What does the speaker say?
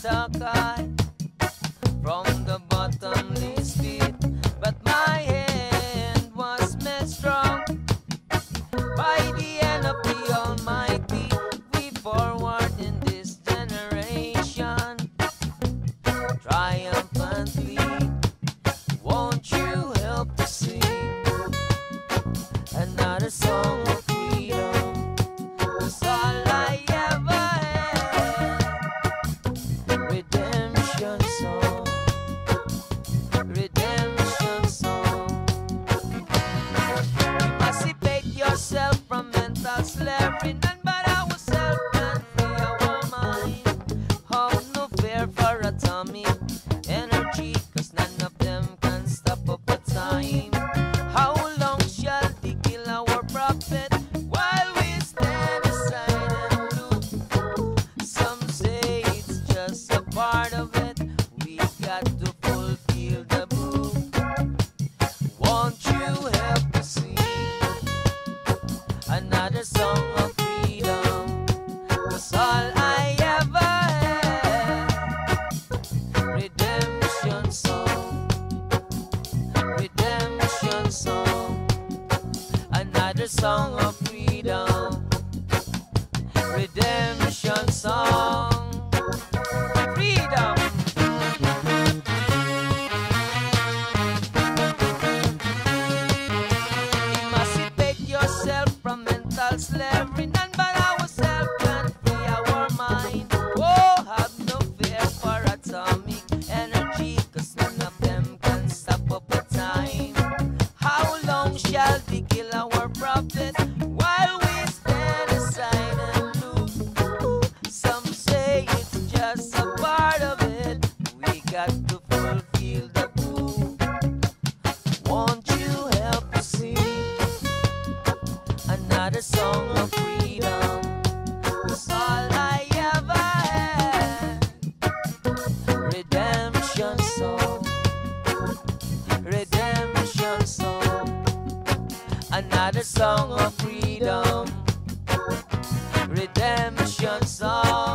talk high from the bottomless pit, but my hand was made strong by the hand of the Almighty. We forward in this generation triumphantly. Won't you help to sing another song of freedom? 'Cause all I ever had, redemption song, redemption song. Emancipate yourself from mental slavery. None but ourselves can free our mind. Have no fear for atomic energy, 'cause none of them can stop up the time. How long shall they kill our prophet while we stand aside and look? Some say it's just a part of it. We got to fulfill the book. Won't you help to sing another song of freedom? 'Cause all I ever had, redemption song, redemption song, another song of freedom, redemption song, freedom. Emancipate yourself from mental slavery. None but ourselves can free our mind. Oh, have no fear for atomic energy, 'cause none of them can stop up the time. How long shall they kill our prophet while we stand aside and look? Some say it's just a part of it. We got to fulfill the book. Won't you help to sing another song of freedom? 'Cause all I ever had, redemption song, redemption song, another song of freedom, redemption song.